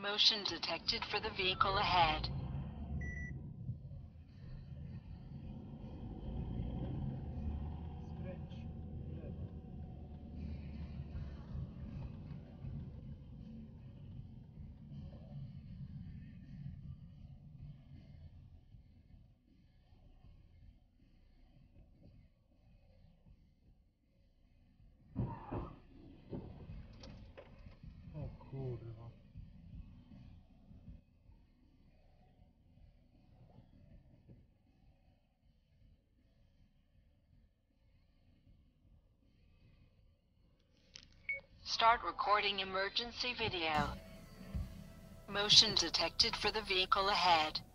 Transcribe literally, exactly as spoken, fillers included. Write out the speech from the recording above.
Motion detected for the vehicle ahead. Skręć w lewo. O kurwa. Start recording emergency video. Motion detected for the vehicle ahead.